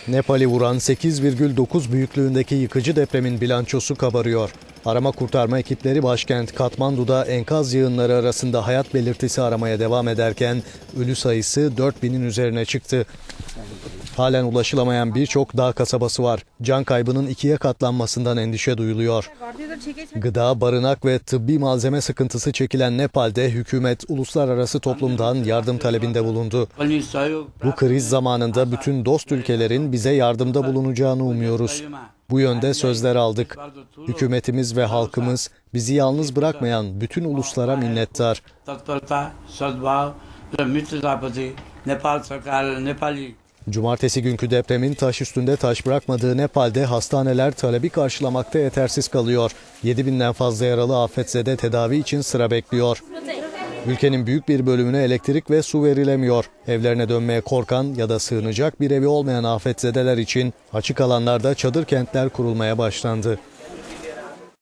Nepal'i vuran 8,9 büyüklüğündeki yıkıcı depremin bilançosu kabarıyor. Arama kurtarma ekipleri başkent Katmandu'da enkaz yığınları arasında hayat belirtisi aramaya devam ederken ölü sayısı 4000'in üzerine çıktı. Halen ulaşılamayan birçok dağ kasabası var. Can kaybının ikiye katlanmasından endişe duyuluyor. Gıda, barınak ve tıbbi malzeme sıkıntısı çekilen Nepal'de hükümet uluslararası toplumdan yardım talebinde bulundu. Bu kriz zamanında bütün dost ülkelerin bize yardımda bulunacağını umuyoruz. Bu yönde sözler aldık. Hükümetimiz ve halkımız bizi yalnız bırakmayan bütün uluslara minnettar. Cumartesi günkü depremin taş üstünde taş bırakmadığı Nepal'de hastaneler talebi karşılamakta yetersiz kalıyor. 7000'den fazla yaralı afetzede tedavi için sıra bekliyor. Ülkenin büyük bir bölümüne elektrik ve su verilemiyor. Evlerine dönmeye korkan ya da sığınacak bir evi olmayan afetzedeler için açık alanlarda çadır kentler kurulmaya başlandı.